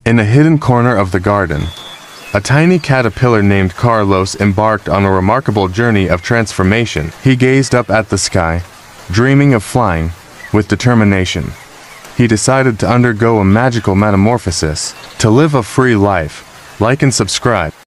In a hidden corner of the garden, a tiny caterpillar named Carlos embarked on a remarkable journey of transformation. He gazed up at the sky, dreaming of flying, with determination. He decided to undergo a magical metamorphosis, to live a free life. Like and subscribe.